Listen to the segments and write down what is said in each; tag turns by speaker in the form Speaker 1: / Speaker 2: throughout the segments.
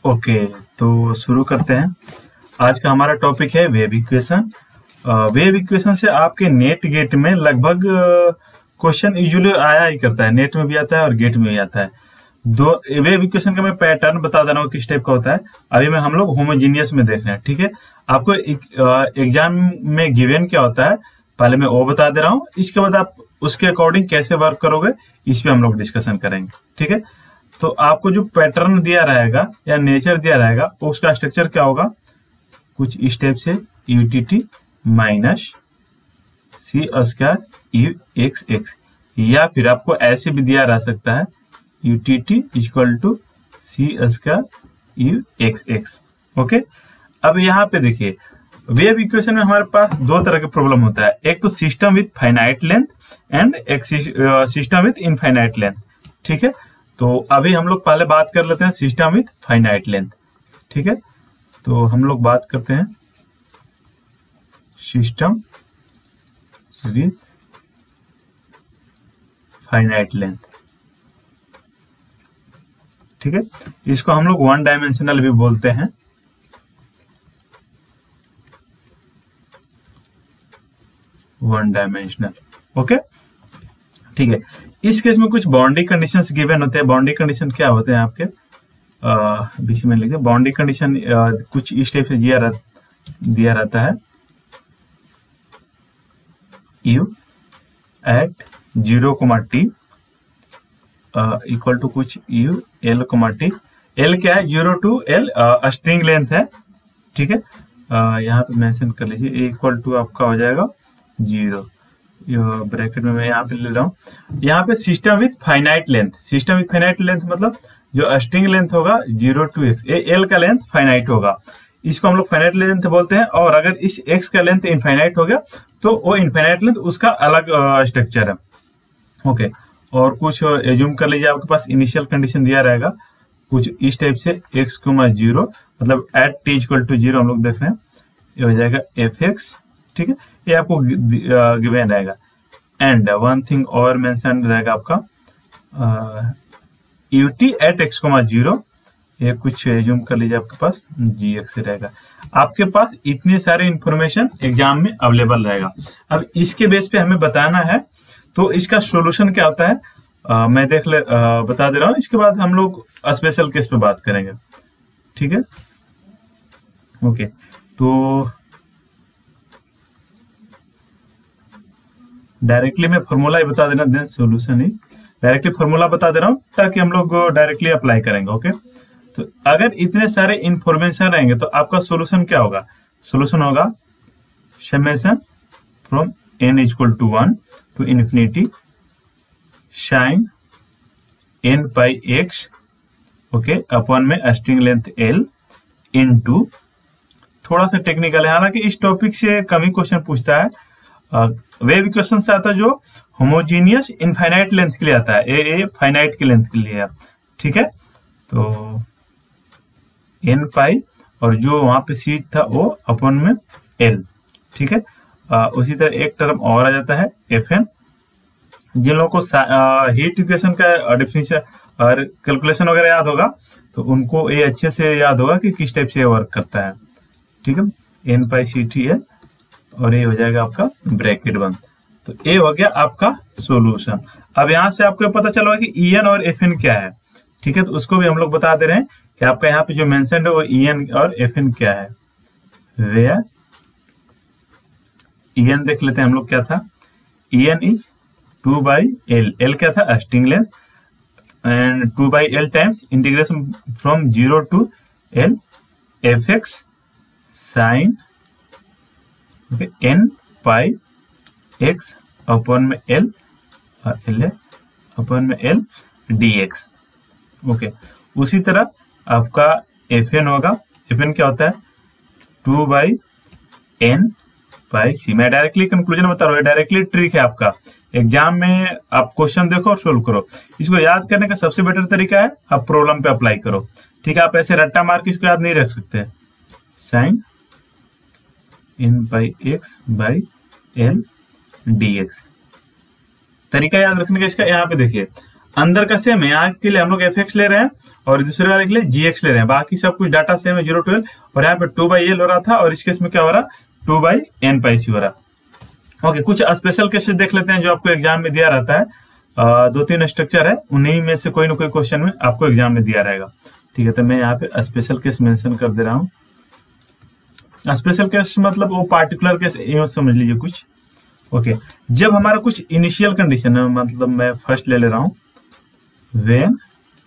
Speaker 1: Okay, तो शुरू करते हैं। आज का हमारा टॉपिक है वेव इक्वेशन। वेव इक्वेशन से आपके नेट गेट में लगभग क्वेश्चन यूजुअली आया ही करता है, नेट में भी आता है और गेट में भी आता है। दो वेव इक्वेशन का मैं पैटर्न बता दे रहा हूँ किस टाइप का होता है। अभी में हम लोग होमोजीनियस में देख रहे हैं, ठीक है। आपको एग्जाम में गिवन क्या होता है पहले मैं वो बता दे रहा हूँ, इसके बाद आप उसके अकॉर्डिंग कैसे वर्क करोगे इस पे हम लोग डिस्कशन करेंगे, ठीक है। तो आपको जो पैटर्न दिया रहेगा या नेचर दिया रहेगा उसका स्ट्रक्चर क्या होगा, कुछ इस टाइप से UTT minus c square u x x, या फिर आपको ऐसे भी दिया रह सकता है UTT equal to c square u x x. Okay, अब यहाँ पे देखिए वेव इक्वेशन में हमारे पास दो तरह के प्रॉब्लम होता है, एक तो system with finite length and एक सिस्टम विथ इनफाइनाइट लेंथ, ठीक है। तो अभी हम लोग पहले बात कर लेते हैं सिस्टम विथ फाइनाइट लेंथ, ठीक है। तो हम लोग बात करते हैं सिस्टम विथ फाइनाइट लेंथ, ठीक है। इसको हम लोग वन डायमेंशनल भी बोलते हैं। वन डायमेंशनल, ओके, ठीक है। इस केस में कुछ बाउंड्री कंडीशंस गिवन होते हैं। बाउंड्री कंडीशन क्या होते हैं आपके बीच में लिखे, बाउंड्री कंडीशन कुछ इस टाइप से दिया रहता है, u एट 0, इक्वल टू कुछ u l, t। l क्या है, 0 to l स्ट्रिंग लेंथ है, ठीक है। यहाँ पे मेंशन कर लीजिए, इक्वल टू आपका हो जाएगा 0, ब्रैकेट में मैं यहाँ पे ले रहा हूँ। यहाँ पे system with finite length, system with finite length मतलब जो स्ट्रिंग लेंथ होगा 0 to x, l का लेंथ फाइनाइट होगा, इसको हम लोग फाइनाइट लेंथ बोलते हैं। और अगर इस x का लेंथ इनफाइनाइट हो गया तो वो इनफाइनाइट लेंथ उसका अलग स्ट्रक्चर है, ओके। और कुछ एज्यूम कर लीजिए आपके पास इनिशियल कंडीशन दिया रहेगा कुछ इस टाइप से x, 0 मतलब एट t इक्वल टू 0 हम लोग देख रहे हैं, ये हो जाएगा fx, ठीक है। ये आपको गिवन रहेगा। एंड वन थिंग और मेंशन रहेगा आपका ut एट x, 0, ये कुछ एज्यूम कर लीजिए आपके पास gx रहेगा। आपके पास इतने सारे इंफॉर्मेशन एग्जाम में अवेलेबल रहेगा। अब इसके बेस पे हमें बताना है तो इसका सॉल्यूशन क्या होता है मैं बता दे रहा हूँ। इसके बाद हम लोग स्पेशल केस पे बात करेंगे, ठीक है, ओके। तो डायरेक्टली मैं फॉर्मूला ही बता देना, देन सॉल्यूशन ही डायरेक्टली फॉर्मूला बता दे रहा हूँ ताकि हम लोग डायरेक्टली अप्लाई करेंगे, ओके। तो अगर इतने सारे इंफॉर्मेशन रहेंगे तो आपका सॉल्यूशन क्या होगा, सॉल्यूशन होगा summation from n equal to 1 to infinity sine n pi x, okay, upon में स्ट्रिंग लेंथ l इनटू, थोड़ा सा टेक्निकल है हालांकि इस टॉपिक से कम ही क्वेश्चन पूछता है। वेव इक्वेशन से आता है जो होमोजीनियस इनफाइनाइट लेंथ के लिए आता है, ए फाइनाइट की लेंथ के लिए है, ठीक है। तो n पाई और जो वहां पे सीट था वो अपॉन में l, ठीक है। उसी तरह एक टर्म और आ जाता है Fn। जिन लोगों को हीट इक्वेशन का डिफिनेशन और कैलकुलेशन वगैरह याद होगा तो उनको ये अच्छे से याद होगा कि किस टाइप से वर्क करता है, ठीक है। n पाई ct है और ये हो जाएगा आपका ब्रैकेट 1। तो ये हो गया आपका सॉल्यूशन। अब यहाँ से आपको पता चला कि En और Fn क्या है, ठीक है। तो उसको भी हम लोग बता दे रहे हैं कि आपका यहाँ पे जो मेंशन है वो En और Fn क्या है। वेयर En देख लेते हैं हम लोग क्या था, En इज 2/l, l क्या था string length, and 2/l times integration from 0 to l fx sine, okay, n pi x upon में l और l अपॉन में l dx, ओके। उसी तरह आपका Fn होगा, Fn क्या होता है 2/n पाई c। मैं डायरेक्टली कंक्लूजन बता रहा हूँ, डायरेक्टली ट्रिक है आपका। एग्जाम में आप क्वेश्चन देखो और सोल्व करो। इसको याद करने का सबसे बेटर तरीका है आप प्रॉब्लम पे अप्लाई करो, ठीक है। आप ऐसे रट्टा मार के इसको याद नहीं रख सकते। Sine n pi x by l dx, तरीका याद रखने का इसका। यहाँ पे देखिए अंदर का सेम है, यहाँ के लिए हम लोग fx ले रहे हैं और दूसरे वाले के लिए gx ले रहे हैं, बाकी सब कुछ डाटा सेम है 0 to l। और यहाँ पे 2/l हो रहा था और इस केस में क्या हो रहा 2/n/c हो रहा। ओके, कुछ स्पेशल केसेस देख लेते हैं जो आपको एग्जाम में दिया रहता है। 2-3 स्ट्रक्चर है, उन्हीं में से कोई ना कोई क्वेश्चन में आपको एग्जाम में दिया रहेगा। ठीक है, तो मैं यहाँ पे स्पेशल केस मेंशन कर दे रहा हूँ। स्पेशल केस मतलब वो पार्टिकुलर केस यूं समझ लीजिए कुछ। ओके, जब हमारा कुछ इनिशियल कंडीशन है, मतलब मैं फर्स्ट ले रहा हूं, व्हेन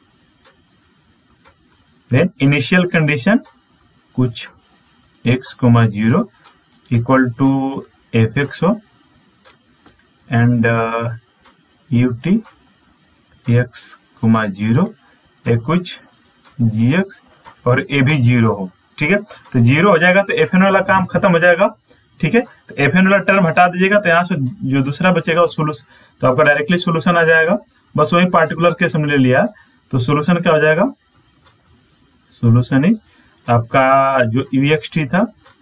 Speaker 1: इनिशियल कंडीशन कुछ x, 0 इक्वल टू fx हो एंड ut x, 0 एक कुछ gx और a भी 0 हो। ठीक है, तो 0 हो जाएगा तो fn वाला काम खत्म हो जाएगा। ठीक है, तो fn वाला टर्म हटा दीजिएगा तो यहाँ से जो दूसरा बचेगा वो सोल्यूशन, तो आपका डायरेक्टली सोल्यूशन आ जाएगा। बस वही पार्टिकुलर केस हमने ले लिया, तो सोल्यूशन क्या हो जाएगा, सोल्यूशन इज आपका जो uxt था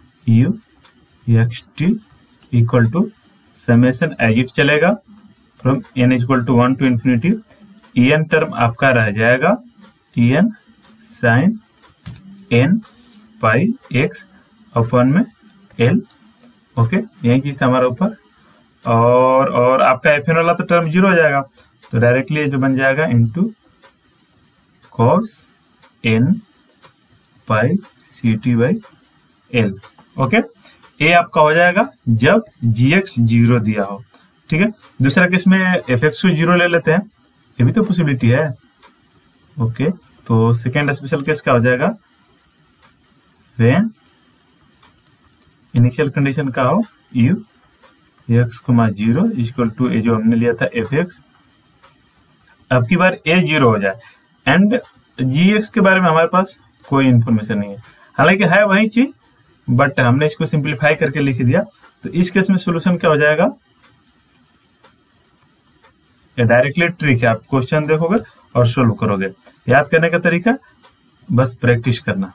Speaker 1: uxt equal to summation as it चलेगा फ्रॉम n equal to 1 to infinity, en term आपका रह जाएगा en sin n pi x अपन में l। ओके, यही चीज था हमारा ऊपर। और आपका fn वाला तो टर्म 0 हो जाएगा, तो डायरेक्टली जो बन जाएगा into cos n pi ct/l। Okay, ये आपका हो जाएगा जब gx 0 दिया हो। ठीक है, दूसरा केस में fx को 0 ले लेते हैं, ये भी तो पॉसिबिलिटी है। ओके, तो सेकेंड स्पेशल केस क्या हो जाएगा, व्हेन इनिशियल कंडीशन का हो u x, 0 इक्वल टू जो हमने लिया था fx, अब की बार a 0 हो जाए एंड gx के बारे में हमारे पास कोई इंफॉर्मेशन नहीं है, हालांकि है वही चीज बट हमने इसको सिंप्लीफाई करके लिख दिया। तो इस केस में सोल्यूशन क्या हो जाएगा, डायरेक्टली ट्रिक है, आप क्वेश्चन देखोगे और सोल्व करोगे। याद करने का तरीका बस प्रैक्टिस करना।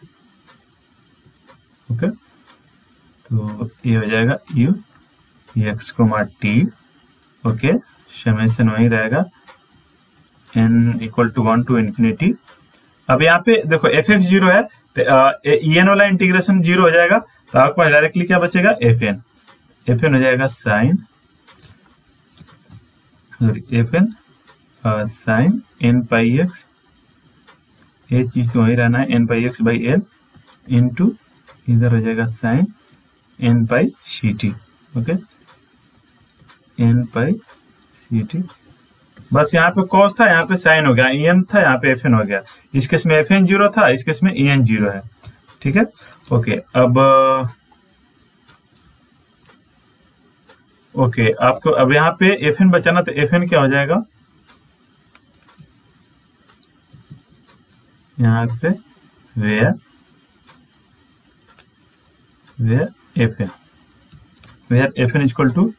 Speaker 1: ओके, तो ये हो जाएगा u x, t। Okay, summation वही रहेगा n equal to 1 to infinity। अब यहाँ पे देखो fx 0 है तो en वाला इंटीग्रेशन 0 हो जाएगा, तो आपको डायरेक्टली क्या बचेगा, fn हो जाएगा sin n पाई x, ये चीज तो वही रहना है n pi x by l into इधर हो जाएगा sin n pi ct। Okay, n pi ct, बस यहाँ पे cos था, यहाँ पे sin हो गया, en था, यहाँ पे fn हो गया। इस केस में fn 0 था, इस केस में en 0 है। ठीक है, ओके, अब ओके आपको अब यहाँ पे fn बचाना, तो fn क्या हो जाएगा, यहाँ पे where fn equal to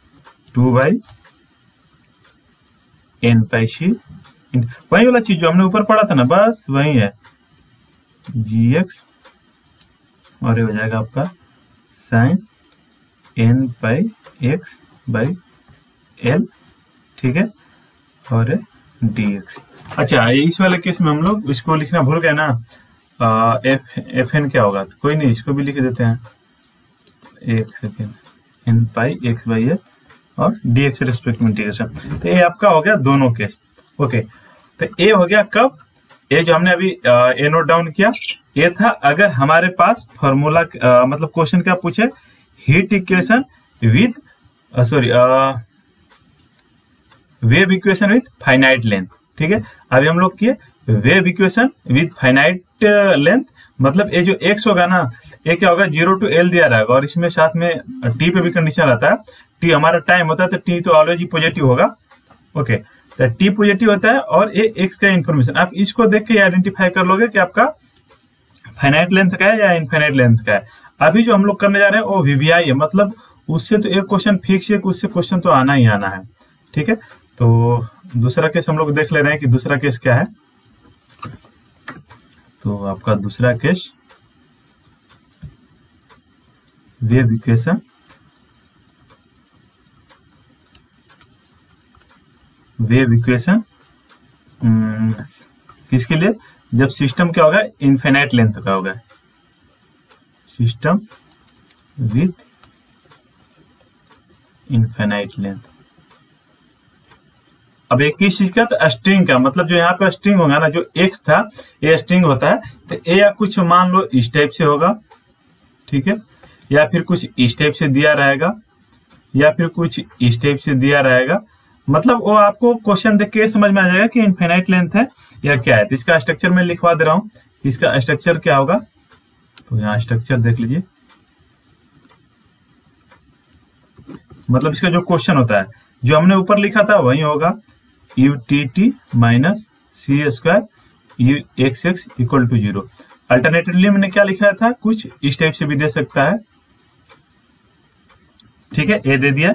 Speaker 1: 2/n/c, वही वाला चीज जो हमने ऊपर पढ़ा था ना, बस वही है gx और ये हो जाएगा आपका sin n pi x by l। ठीक है, और dx। अच्छा, इस वाले केस में हम लोग इसको लिखना भूल गए ना, fn क्या होगा, तो कोई नहीं, इसको भी लिख देते हैं, एक second, n pi x by l और dx रेस्पेक्ट में इंटीग्रेशन। तो ये आपका हो गया दोनों केस। ओके, तो ये हो गया कब, ये जो हमने अभी ए नोट डाउन किया, ये था अगर हमारे पास फॉर्मूला मतलब क्वेश्चन क्या पूछे, heat equation with wave equation with finite length. ठीक है, अभी हम लोग किए wave equation with finite length, मतलब ये जो x होगा ना, ये क्या होगा 0 to l दिया रहेगा और इसमें साथ में t पे भी कंडीशन रहता है, t हमारा टाइम होता है, तो t तो ऑलवेज ही पॉजिटिव होगा। ओके, तो t पॉजिटिव होता है और ये x का इंफॉर्मेशन आप इसको देख के आइडेंटिफाई कर लोगे कि आपका फाइनाइट लेंथ का है या इनफाइनाइट लेंथ का है। अभी जो हम लोग करने जा रहे हैं वो वीवीआई है, मतलब उससे तो एक क्वेश्चन फिक्स है, उससे क्वेश्चन तो आना ही आना है। ठीक है, तो दूसरा केस हम लोग देख ले रहे हैं कि दूसरा केस क्या है। तो आपका दूसरा केस वेव इक्वेशन किसके लिए? जब सिस्टम क्या होगा, इनफिनाइट लेंथ का होगा, सिस्टम विद इनफिनाइट लेंथ। अब एक ही चीज का, तो स्ट्रिंग का मतलब जो यहाँ पे स्ट्रिंग होगा ना, जो एक्स था ये स्ट्रिंग होता है, तो ए या कुछ मान लो इस टाइप से होगा, ठीक है, या फिर कुछ इस टाइप से दिया रहेगा, या फिर कुछ इस टाइप से दिया रहेगा। मतलब वो आपको क्वेश्चन देख के समझ में आ जाएगा कि इनफिनाइट लेंथ है या क्या है। तो इसका स्ट्रक्चर मैं लिखवा दे रहा हूँ, इसका स्ट्रक्चर क्या होगा। तो यहाँ स्ट्रक्चर देख लीजिए, मतलब इसका जो क्वेश्चन होता है, जो हमने ऊपर लिखा था वही होगा, u t t minus c square u x x equal to 0। Alternatively मैंने क्या लिखा था, कुछ इस टाइप से भी दे सकता है, ठीक है, ए दे दिया।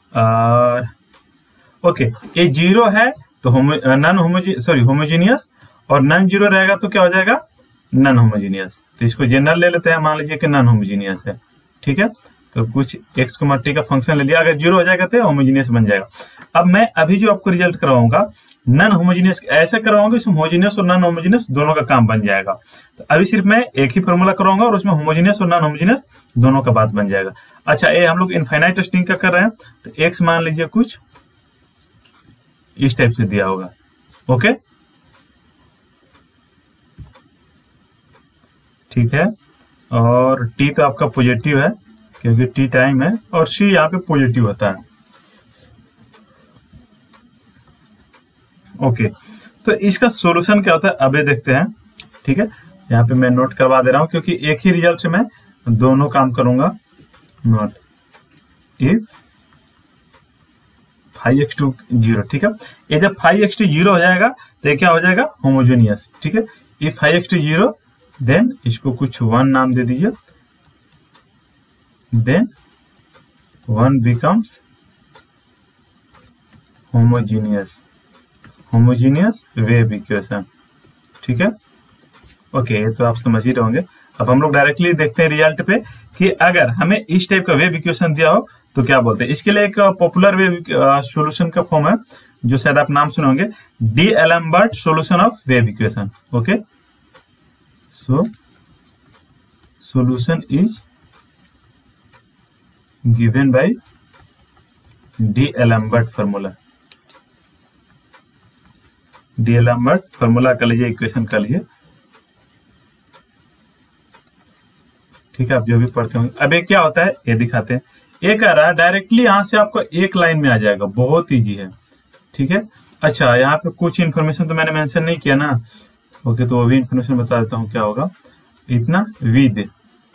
Speaker 1: ओके, ये 0 है तो होमोजीनियस, और नॉन 0 रहेगा तो क्या हो जाएगा, नॉन होमोजीनियस। तो इसको जनरल ले लेते हैं, मान लीजिए कि नॉन होमोजीनियस है, ठीक है। तो कुछ एक्स को टी का फंक्शन ले लिया, अगर 0 हो जाएगा तो होमोजीनियस बन जाएगा। अब मैं अभी जो आपको रिजल्ट करवाऊंगा नॉन होमोजीनियस ऐसा करवाऊंगा, इसमें होमोजीनियस और नॉन होमोजीनियस दोनों का काम बन जाएगा। तो अभी सिर्फ मैं एक ही फॉर्मूला करवाऊंगा और उसमें होमोजीनियस और नॉन होमोजीनियस दोनों का बात बन जाएगा। अच्छा, ये हम लोग इनफाइनाइट स्ट्रिंग का कर रहे हैं, तो एक्स मान लीजिए कुछ इस टाइप से दिया होगा, ओके, ठीक है। और टी तो आपका पॉजिटिव है क्योंकि टी टाइम है, और सी यहाँ पे पॉजिटिव होता है, ओके। तो इसका सॉल्यूशन क्या होता है अभी देखते हैं, ठीक है। यहाँ पे मैं नोट करवा दे रहा हूँ क्योंकि एक ही रिजल्ट से मैं दोनों काम करूंगा। नोट इफ 5x2 0, ठीक है। ये जब 5x2 0 हो जाएगा तो ये क्या हो जाएगा, होमोजेनियस, ठीक है। इफ 5x2 0, देन इसको कुछ 1 नाम दे दीजिए, then 1 becomes homogeneous wave equation, ठीक है, ओके। ये तो आप समझ ही रहोगे। अब हम लोग डायरेक्टली देखते हैं रिजल्ट पे कि अगर हमें इस टाइप का वेव इक्वेशन दिया हो तो क्या बोलते हैं। इसके लिए एक पॉपुलर वेव सॉल्यूशन का फॉर्म है जो शायद आप नाम सुने होंगे, D'Alembert solution of wave equation, okay. So solution is given by D'Alembert formula. D'Alembert formula कर लीजिए, इक्वेशन कर लीजिए, ठीक है, आप जो भी पढ़ते होंगे। अब ये क्या होता है ये दिखाते हैं। ये कह रहा है डायरेक्टली यहाँ से आपको एक लाइन में आ जाएगा, बहुत ईजी है, ठीक है। अच्छा, यहाँ पे कुछ इन्फॉर्मेशन तो मैंने मेंशन नहीं किया ना, ओके, तो वो भी इन्फॉर्मेशन बता देता हूँ क्या होगा। इतना विद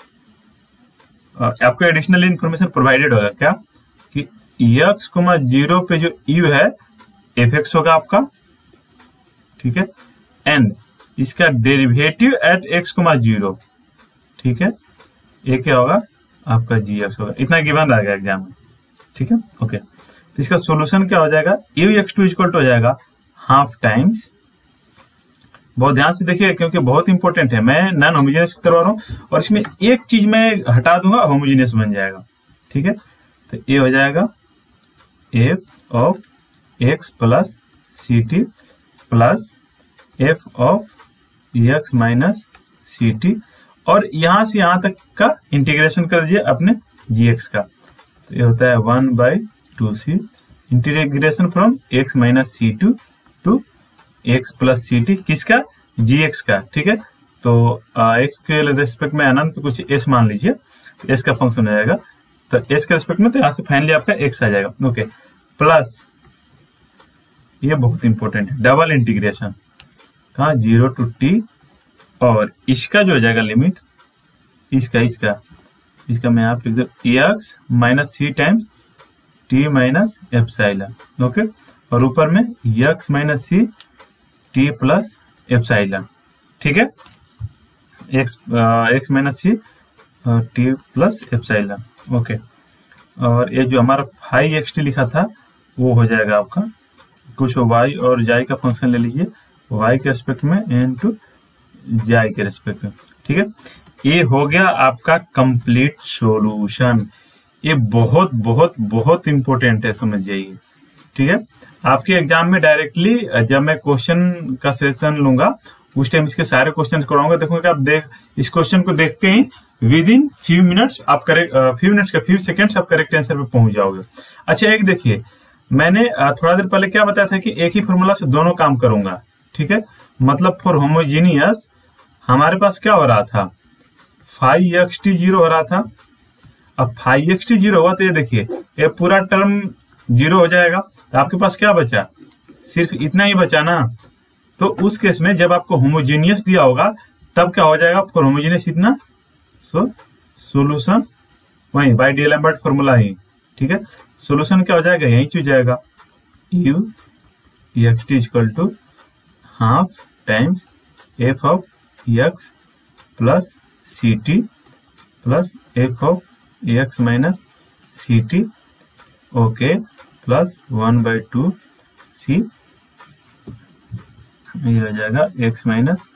Speaker 1: आपको एडिशनल इन्फॉर्मेशन प्रोवाइडेड होगा क्या कि x, 0 पे जो u है fx होगा आपका, ठीक है, एंड इसका डेरिवेटिव एट x, 0, ठीक है, ये क्या होगा आपका gx होगा। इतना गिवन रहेगा एग्जाम में, ठीक है, ओके। तो इसका सॉल्यूशन क्या हो जाएगा, ux2 इक्वल टू हो जाएगा हाफ टाइम्स, बहुत ध्यान से देखिए क्योंकि बहुत इंपॉर्टेंट है, मैं नॉन होमोजेनियस करवा रहा हूँ और इसमें एक चीज मैं हटा दूंगा, होमोजेनियस बन जाएगा, ठीक है। तो ये हो जाएगा f of x plus c t plus f of x minus c t, और यहां से यहां तक का इंटीग्रेशन कर दीजिए अपने gx का। तो ये होता है 1/2c integration from x minus c to to x plus c t, किसका, gx का, ठीक है। तो x के रेस्पेक्ट में अनंत कुछ s मान लीजिए, तो s का फंक्शन हो जाएगा, तो s के रेस्पेक्ट में, तो यहाँ से फाइनली आपका x आ जाएगा, ओके। प्लस ये बहुत इंपॉर्टेंट है, डबल इंटीग्रेशन कहाँ, 0 टू t, और इसका जो हो जाएगा लिमिट, इसका मैं आप लिख दू x minus c times t minus epsilon, okay, और ऊपर में x minus c t plus epsilon, ठीक है, x minus c t plus epsilon, okay. और ये जो हमारा 5xt लिखा था वो हो जाएगा आपका कुछ y और j का फंक्शन ले लीजिए, y के रेस्पेक्ट में इनटू j के रेस्पेक्ट में, ठीक है। ये हो गया आपका कंप्लीट सॉल्यूशन। ये बहुत बहुत बहुत इंपॉर्टेंट है, समझ जाइए, ठीक है। आपके एग्जाम में डायरेक्टली जब मैं क्वेश्चन का सेशन लूंगा उस टाइम इसके सारे क्वेश्चन करवाऊंगा। देखोगे आप इस क्वेश्चन को देखते ही विद इन फ्यू मिनट्स आप फ्यू सेकेंड्स आप करेक्ट आंसर पे पहुंच जाओगे। अच्छा एक देखिए, मैंने थोड़ा देर पहले क्या बताया था कि एक ही फॉर्मूला से दोनों काम करूंगा, ठीक है। मतलब फॉर होमोजीनियस हमारे पास क्या हो रहा था, 5xt 0 हो रहा था। अब 5xt 0 हुआ तो ये देखिए ये पूरा टर्म 0 हो जाएगा, तो आपके पास क्या बचा, सिर्फ इतना ही बचा ना। तो उस केस में जब आपको होमोजीनियस दिया होगा तब क्या हो जाएगा, फॉर होमोजीनियस इतना, सो सोल्यूशन वही बाय डीएलएम्बर्ट फॉर्मूला ही, ठीक है। सोल्यूशन क्या हो जाएगा, यही चीज जाएगा, u xt equal to half times f of x plus c t plus f of x minus c t, okay, plus 1/2 c, ये हो जाएगा x minus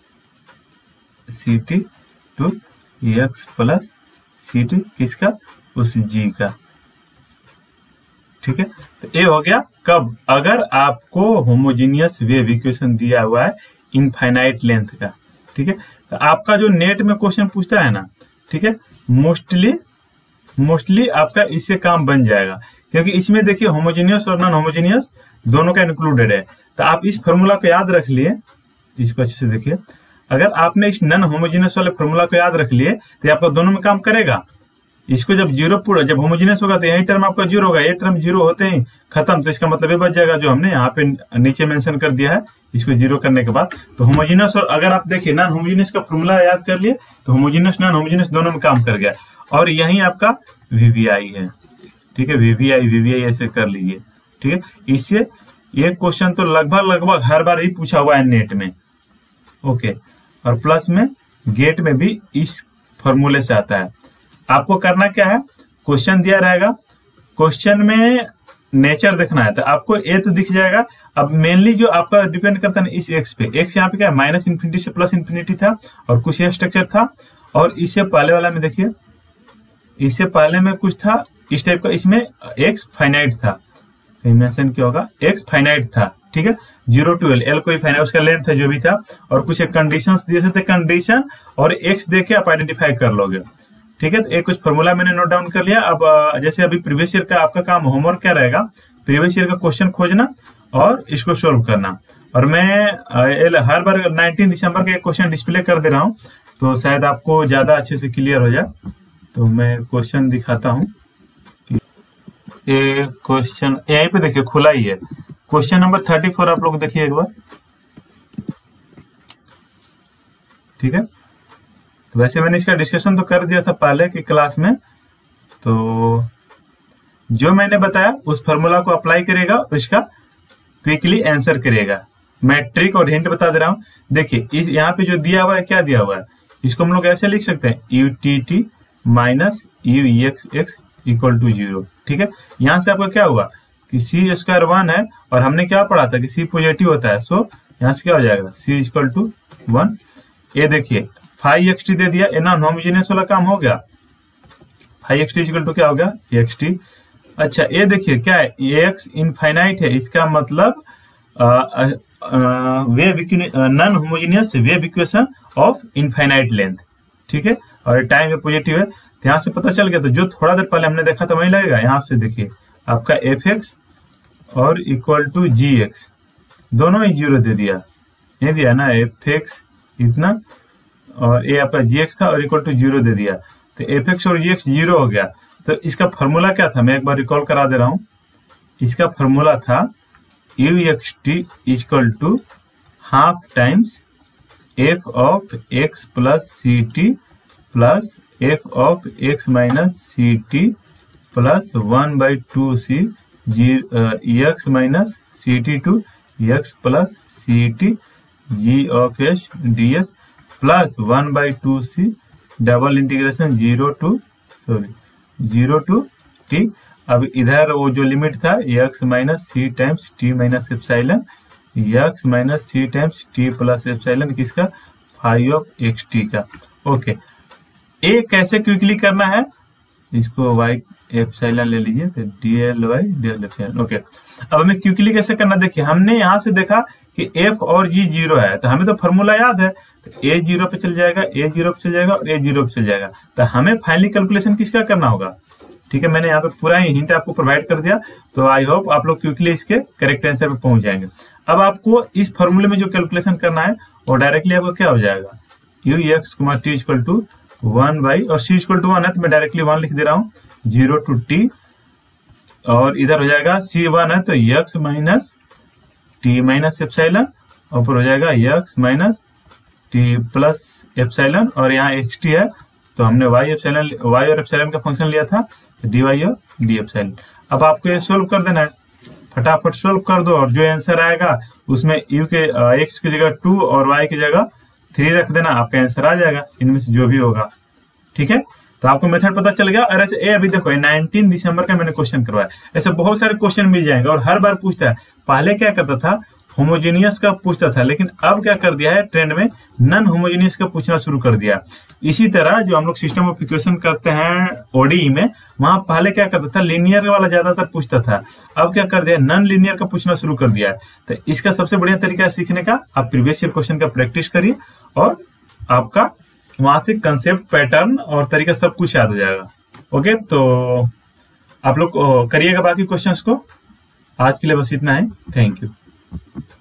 Speaker 1: c t to x plus c t, किसका, उस g का, ठीक है। तो ये हो गया कब, अगर आपको होमोजीनियस वेव इक्वेशन दिया हुआ है इनफाइनाइट लेंथ का, ठीक है। तो आपका जो नेट में क्वेश्चन पूछता है ना, ठीक है, मोस्टली आपका इससे काम बन जाएगा, क्योंकि इसमें देखिए होमोजीनियस और नॉन होमोजीनियस दोनों का इंक्लूडेड है। तो आप इस फॉर्मूला को याद रख लिए, इसको अच्छे से देखिए, अगर आपने इस नॉन होमोजीनियस वाले फॉर्मूला को याद रख लिए तो आपका दोनों में काम करेगा। इसको जब जब होमोजीनियस होगा तो यही टर्म आपका 0 होगा, ये टर्म 0 होते ही खत्म। तो इसका मतलब ये बच जाएगा जो हमने यहाँ पे नीचे मेंशन कर दिया है, इसको 0 करने के बाद। तो होमोजीनियस, और अगर आप देखिए नॉन होमोजीनियस का फॉर्मूला याद कर लिए तो होमोजीनियस नॉन होमोजीनियस दोनों में काम कर गया। और यही आपका वीवीआई है, ठीक है, वीवीआई ऐसे कर लीजिए, ठीक है। इससे ये क्वेश्चन तो लगभग हर बार ही पूछा हुआ है नेट में, ओके। और प्लस में गेट में भी इस फॉर्मूले से आता है। आपको करना क्या है, क्वेश्चन दिया रहेगा, क्वेश्चन में नेचर देखना है, तो आपको ए तो दिख जाएगा। अब मेनली जो आपका डिपेंड करता है इस एक्स पे, एक्स यहाँ पे क्या है, माइनस इन्फिनिटी से प्लस इन्फिनिटी था और कुछ ये स्ट्रक्चर था। और इससे पहले वाला में देखिए, इससे पहले में कुछ था इस टाइप का, इसमें एक्स फाइनाइट था, मेंशन क्या होगा, एक्स फाइनाइट था, ठीक है, 0 to L, L कोई फाइनाइट, उसका लेंथ है जो भी था। और कुछ एक कंडीशंस दिए थे, कंडीशन और एक्स देके आप आइडेंटिफाई कर लोगे, ठीक है। तो एक कुछ फॉर्मूला मैंने नोट डाउन कर लिया। अब जैसे अभी प्रीवियस ईयर का आपका काम होमवर्क क्या रहेगा, प्रीवियस ईयर का क्वेश्चन खोजना और इसको सोल्व करना। और मैं हर बार 19 दिसंबर का एक क्वेश्चन डिस्प्ले कर दे रहा हूँ, तो शायद आपको ज्यादा अच्छे से क्लियर हो जाए। तो मैं क्वेश्चन दिखाता हूँ, ये क्वेश्चन यहीं पे देखिए खुला ही है, क्वेश्चन नंबर 34 आप लोग देखिए एक बार, ठीक है। तो वैसे मैंने इसका डिस्कशन तो कर दिया था पहले की क्लास में, तो जो मैंने बताया उस फॉर्मूला को अप्लाई करेगा और इसका क्विकली आंसर करेगा। मैं ट्रिक और हिंट बता दे रहा हूँ। देखिए इस यहाँ पे जो दिया हुआ है, क्या दिया हुआ है, इसको हम लोग ऐसे लिख सकते हैं, u t t minus u x x equal to 0, ठीक है। यहाँ से आपका क्या हुआ कि सी स्क्वायर 1 है और हमने क्या पढ़ा था कि सी पॉजिटिव होता है, सो यहाँ से क्या हो जाएगा, सी इक्वल टू 1। ये देखिए 5xt दे दिया, नॉन होमोजेनियस वाला काम हो गया, 5xt इक्वल टू क्या हो गया, xt। अच्छा ये देखिए क्या है, x इनफाइनाइट है, इसका मतलब non homogeneous wave equation of infinite length, ठीक है। और टाइम में पॉजिटिव है, तो यहाँ से पता चल गया। तो जो थोड़ा देर पहले हमने देखा था वही लगेगा। यहाँ से देखिए आपका fx और इक्वल टू gx दोनों ही 0 दे दिया, ये दिया ना, fx इतना और ये आपका gx था और इक्वल टू 0 दे दिया, तो fx और gx 0 हो गया। तो इसका फॉर्मूला क्या था, मैं एक बार रिकॉल करा दे रहा हूँ। इसका फॉर्मूला था uxt equal to half times f of x plus c t plus f of x minus c t plus 1/2 c x minus c t to x plus c t g of h ds plus 1/2 c double integration 0 to t। अब इधर वो जो limit था x minus c times t minus epsilon, x minus c times t plus epsilon किसका, 5 of xt का, okay. ये कैसे quickly करना है, इसको वाई एप्सिलॉन ले लीजिए, तो DLY DL एप्सिलॉन। ओके, अब हमें क्विकली कैसे करना, देखिए हमने यहाँ से देखा कि F और G 0 है, तो हमें तो फॉर्मूला याद है, तो A 0 पे चल जाएगा, A 0 पे चल जाएगा और A 0 पे चल जाएगा। तो हमें फाइनली कैलकुलेशन किसका करना होगा, ठीक है, मैंने यहाँ पे पूरा ही हिंट आपको प्रोवाइड कर दिया, तो आई होप आप लोग क्विकली इसके करेक्ट आंसर पे पहुंच जाएंगे। अब आपको इस फॉर्मूले में जो कैलकुलेशन करना है वो डायरेक्टली आपको क्या हो जाएगा, ux, t equal to 1 by, और c इक्वल टू 1 है तो मैं डायरेक्टली 1 लिख दे रहा हूँ, 0 to t, और इधर हो जाएगा c 1 है तो x minus t minus epsilon, ऊपर हो जाएगा x minus t plus epsilon, और यहाँ xt है तो हमने y और एप्सिलॉन का फंक्शन लिया था, तो dy और d एप्सिलॉन। अब आपको ये सोल्व कर देना है, फटाफट सोल्व कर दो, और जो आंसर आएगा उसमें u के x की जगह 2 और y की जगह 3 रख देना, आपका आंसर आ जाएगा इनमें से जो भी होगा, ठीक है। तो आपको मेथड पता चल गया। और ऐसे अभी देखो 19 दिसंबर का मैंने क्वेश्चन करवाया, ऐसे बहुत सारे क्वेश्चन मिल जाएंगे, और हर बार पूछता है। पहले क्या करता था, होमोजेनियस का पूछता था, लेकिन अब क्या कर दिया है, ट्रेंड में नॉन होमोजेनियस का पूछना शुरू कर दिया। इसी तरह जो हम लोग सिस्टम ऑफ इक्वेशन करते हैं ओडीई में, वहां पहले क्या करता था, लीनियर वाला ज्यादातर पूछता था, अब क्या कर दिया, नॉन लीनियर का पूछना शुरू कर दिया है। तो इसका सबसे बढ़िया तरीका है सीखने का, आप प्रीवियस ईयर क्वेश्चन का प्रैक्टिस करिए, और आपका वहां से कंसेप्ट, पैटर्न और तरीका सब कुछ याद हो जाएगा। ओके, तो आप लोग करिएगा बाकी क्वेश्चंस को। आज के लिए बस इतना है, थैंक यू।